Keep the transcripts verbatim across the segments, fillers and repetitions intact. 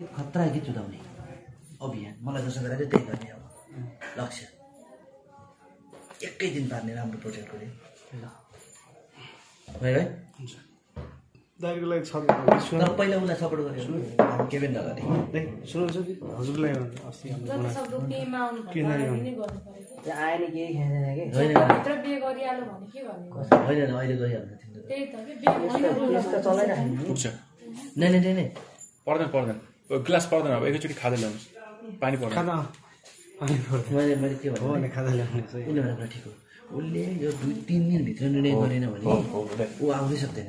खतरा गीत जुदाउने अभियान मलाई जसो गरेर त्यही गर्ने अब लक्ष्य एकै दिन पार्ने राम्रो प्रोजेक्ट गरे ल है है हुन्छ दाइको लागि छ तर पहिला उलाई सपोर्ट गरेर हामी के पनि नगरे है सुन्नुहुन्छ कि हजुरलाई अस्ति जति सक्दो पेमा आउनु किन पनि गर्नु पर्यो त्यो आएन केही खाँदैन के होइन भित्र बिहे गरिहाल्यो भने के गर्ने होइन अहिले गइहाल्छ तिम्रो त्यही त के बिहे त्यस्तो चलाइराख्नु पुग्छ नै नै नै नै पर्दैन पर्दैन ग्लास पर्दैन अब एकैचोटि खाँदै ल्याउनुहोस् पानी पर्दैन खाना पानी पर्दैन मैले मैले के हो भने खाँदा ल्याउने चाहिँ उनीहरू कुरा ठिक हो उसले यो दुई तिन दिनभित्र निर्णय गरेन भने ऊ आउनै सक्दैन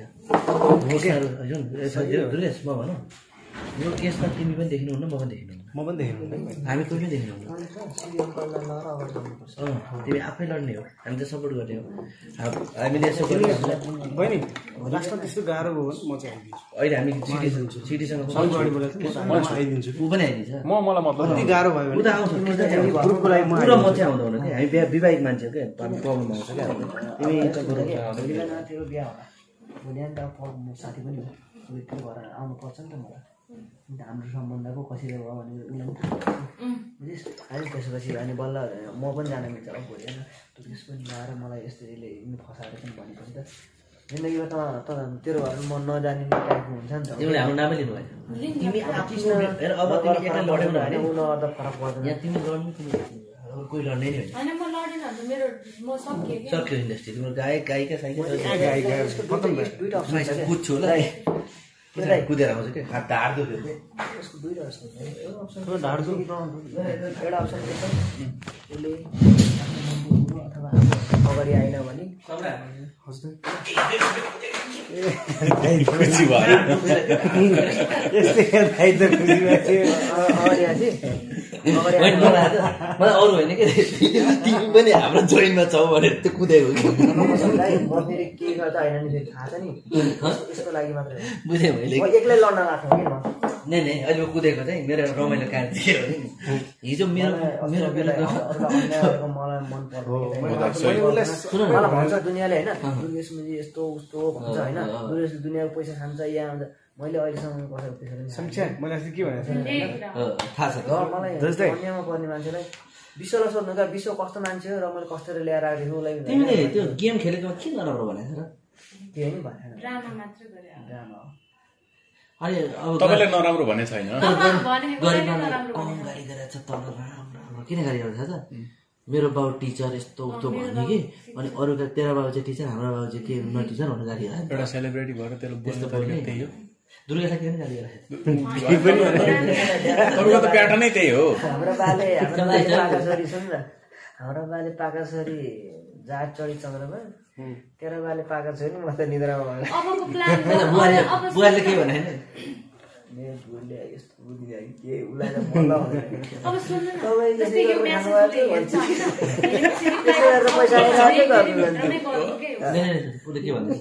दुर्गेश म भनौँ यो केसमा तिमी पनि देखिनुहुन्न म पनि देखिनुहुन्न म पनि देख्नु हामी कोही पनि देखिनुहुन्न तिमी आफै लड्ने हो हामी त सपोर्ट गर्ने हो हामीले यसो बहिनी लास्टमा त्यस्तो गाह्रो भयो भने म चाहिँ आइदिन्छु अहिले हामी सिटीसँग सिटीसँग आइदिन्छु ऊ पनि आइदिन्छ म मलाई मतलब कति गाह्रो भयो ऊ त आउँछ ग्रुपको लागि म पुरा म चाहिँ आउँदा हुन हामी विवाहित मान्छे क्या प्रब्लम आउँछ क्या तिमी तेरो बिहा होला भोलि अन्त साथी पनि हो त्यो भएर आउनुपर्छ नि त मलाई अन्त हाम्रो सम्बन्धको कसरी भयो भने उसलाई बुझिस् अहिले त्यसपछि अनि बल्ल म पनि जान मिल्छ अब भोलि होइन त्यस पनि ल्याएर मलाई यसरी फसाएर पनि भनेको नि त जिन्दगीमा त त तेरो घर म नजाने टाइपको हुन्छ नि त तिमीले हाम्रो नामै लिनु भएन तिमी आर्टिस्ट अब तिमी एक्लै लड्यौ भने उनीहरू त फरक पर्दैन यहाँ तिमी लड्नु तिमी कोही लड्ने नै होइन हैन म लडिन भने मेरो म सक्के के सक्यो इन्डस्ट्री तिम्रो गायक गायिका साइका गायिका खतम भयो दुईटा अप्सन छ कुद्छु होला कुदेर आउँछ क्या हात ढाड दुख्यो यसको दुईटा अप्सन छ एउटा अप्सन ढाड दुख एउटा अप्सन के छ उसले अथवा अगाडि आएन भने हजुर खुसी भयो यस्तै दाइ त खुसी भएको अगाडि आएपछि मलाई अरू होइन कि तिमी पनि हाम्रो जोइनमा छौ भनेर त्यो कुदेको म फेरि के गर्दा होइन नि फेरि थाहा छ नि यसको लागि मात्रै बुझेँ मैले म एक्लै लड्न लाग्थेँ कि म नै नै अहिले कुदेको चाहिँ मेरो रमाइलो कार्य थियो हिजो मेरो मेरो अन्यायको मलाई मन पर्छ मलाई भन्छ दुनियाँले होइन दुर्गेश मुजी यस्तो उस्तो भन्छ होइन दुर्गेशले दुनियाँको पैसा खान्छ या हुन्छ मैले अहिलेसम्म कसैको पैसा पनि समीक्षा मैले अस्ति के भनेको थाहा छ मलाई अन्यायमा पर्ने मान्छेलाई विश्वलाई सोध्नु क्या विश्व कस्तो मान्छे हो र मैले कस्तो ल्याएर आएको थिएँ उसलाई तिमीले त्यो गेम खेलेकोमा के नराम्रो भनेको र त्यही नि भनेर ड्रामा मात्र गरे ड्रामा हो अनि अब तपाईँलाई नराम्रो भने छैन गरिबलाई कम गाडी गरेको छ तल राम्रो राम्रो किन गाडी गरेको थाहा छ मेरो बाउ टिचर यस्तो उस्तो भन्यो कि अनि अरूका तेरो बाबु चाहिँ टिचर हाम्रो बाबु चाहिँ के न टिचर भन्नु गाडी एउटा सेलिब्रेटी भएर त्यसले बोल्नु पर्ने त्यही हो दुर्गालाई किन गाडी गरेको तपाईँको त प्याटर्न नै त्यही हो हाम्रो बाले हाम्रो बाले पाकाछोरी सुन न हाम्रो बाले पाकाछोरी जात चढी चन्द्रमा तेरो बाले पाकाछोरी म त निद्रामा भयो अबको प्लान बुवाले के भने होइन मेरो बुढीले यस्तो बुद्धि आयो के उसलाई त मल्ल हुँदैन अब सुन्नु न तपाईँ जस्तै यो मेसेज हेर्छ पैसा आइरहेको उसले के भन्दैछ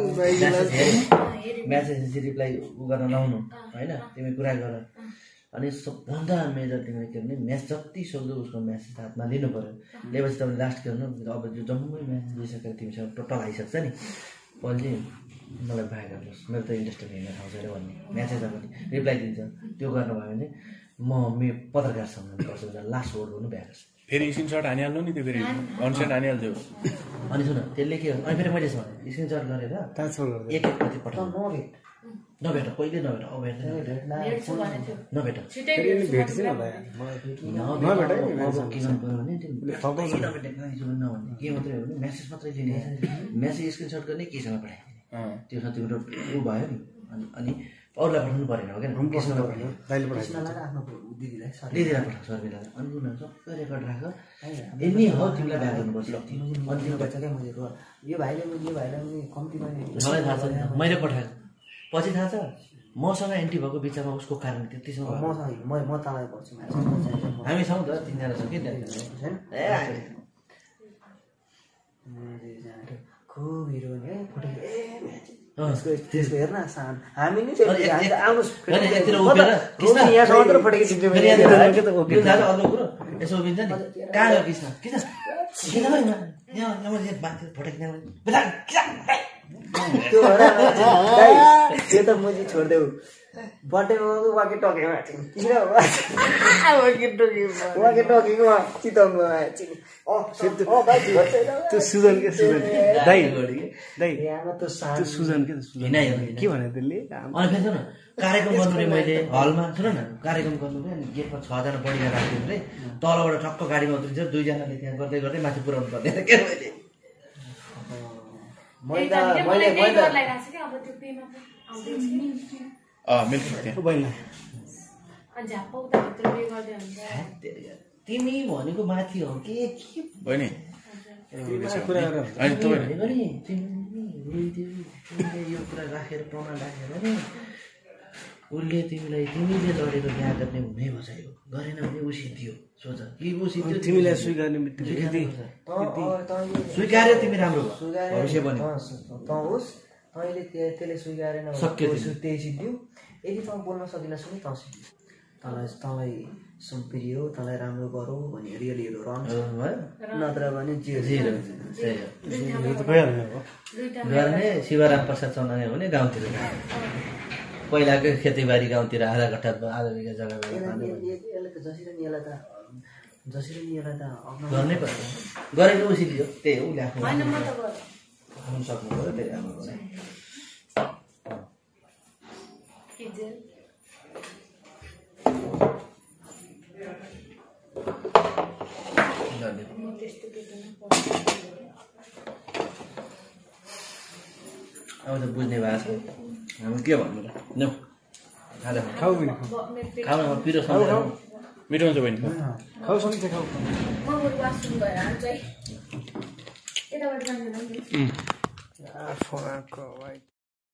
म्यासेज रिप्लाई उ गर्न नहुनु होइन तिमी कुरा गर अनि सबभन्दा मेजर तिमीले के भने म्यासेज जति सक्दो उसको म्यासेज हातमा लिनु पऱ्यो लिएपछि तपाईँले लास्ट के गर्नु अब जो जम्मै म्यासेज दिइसकेर तिमीसँग टोटल आइसक्छ नि पछि मलाई बाई गर्नुहोस् मेरो त इन्डस्ट्रीमा हिँड्ने ठाउँ छैन भन्ने म्यासेजमा पनि रिप्लाई दिन्छ त्यो गर्नुभयो भने म मे पत्रकारसँग गर्छु लास्ट वर्ड गर्नु भ्याएको छ फेरि स्क्रिनसट हानिहाल्नु नि त्यो फेरि अनसेन्ट हानिहाल्थ्यो अनि सुन त्यसले के अनि फेरि मैले भने स्क्रिनसट गरेर ट्रान्सफर गर्दा एक एक कति पठाउनु नभेट नभेट कहिले नभेट अब भेट्दैन हेर्छु भनेको थियो नभेट छिटै भेट्छ नि होला नभेट के गर्नु पर्यो भने नभेट नभन्ने के मात्रै हो भने म्यासेज मात्रै लिने म्यासेज स्क्रिनसट गर्ने केसँग पठाइदिने त्यो छ तिम्रो ऊ भयो नि अनि अनि अरूलाई पठाउनु परेन हो क्या दिदीलाई पठाएको सर्वेलाई अनि उनीहरू सबै रेकर्ड राख यति हो तिमीलाई ब्याग गर्नुपर्छ अनि तिम्रो बच्चा क्या मैले यो भाइले यो भाइलाई पनि कम्तीमा मलाई थाहा छ मैले पठाएको पछि थाहा छ मसँग एन्टी भएको बिचमा उसको कारण त्यतिसम्म मसँग म म तलाई पर्छु हामी छौँ त तिनजना छौँ कि खुब हिरो नि है फोटो ए त्यसको त्यसको हेर्न सान हामी नि आउनुहोस् यहाँसम्म त फोटो खिच्नु यसो उभिन्छ नि कहाँ गयो कृष्ण कृष्ण फोटो खिच्न त्यो भएर दाइ त्यो त मुजी छोड्देऊ बर्थडेमा वाके टकेमा किन वाके टकेमा वाके टकेमा चिताउनु आएछ त्यो सुजन के सुजन दाइ दाइ यहाँ त त्यो सुजन के सुजन के भने त्यसले अनि फेरि सुन कार्यक्रम गर्नु रे मैले हलमा सुन न कार्यक्रम गर्नु रे अनि गेटमा छजना बढीजना राख्दिनु रे तलबाट ठक्क गाडीमा उत्रिन्छ दुईजनाले त्यहाँ गर्दै गर्दै माथि पुऱ्याउनु पर्ने के मैले मैले मैले मैले अब त्यो पेमा आउँदैछ अँ मिल्छ त्यहाँ बहिनी अनि झ्याप्प उता भित्र पे गर्दै हुन्छ तिमी भनेको माथि हो के के बहिनी कुरा गरेर अनि तपाईँ भनेको नि तिमी रोइदियो तिमीले यो कुरा राखेर प्रमाण राखेर नि उसले तिमीलाई तिमीले लडेको बिहा गर्ने हुनै बचायो गरेन भने उसिदियो सोच के उसिदियो तिमीलाई स्वीकार्ने बित्तिकै स्वीकार्यो तिमी राम्रो भविष्य बन्यो त होस् तैँले त्यसले स्वीकारेन त्यही सिद्धियो यदि तँ बोल्न सकिनस् भने तँ सिद्धियो तँलाई तँलाई सुम्पिरियो तँलाई राम्रो गरौ भने रियलीहरू रहन्छ नत्र भने जिरो गर्ने शिवराम प्रसाद चौनाले भने गाउँतिर पहिलाकै खेतीबारी गाउँतिर आधा घट्टा आधा बिघा जग्गा यसले त जसरी नि यसलाई त जसरी नि यसलाई त गर्नै पर्छ गरेको उसिदियो त्यही हो उसले आफ्नो होइन म त गर हुन सक्नु पर्यो त्यही राम्रो गर्छ किजेल म त्यस्तो केही अब त बुझ्ने भएको छ हामी के भन्नु र न खाजा खाऊ पनि खाऊ न पिरो खाऊ खाऊ मिठो हुन्छ बहिनी खाऊ सकिन्छ खाऊ म बरु वासरुम गएर आउँछु है यताबाट जाँदैन नि आफोको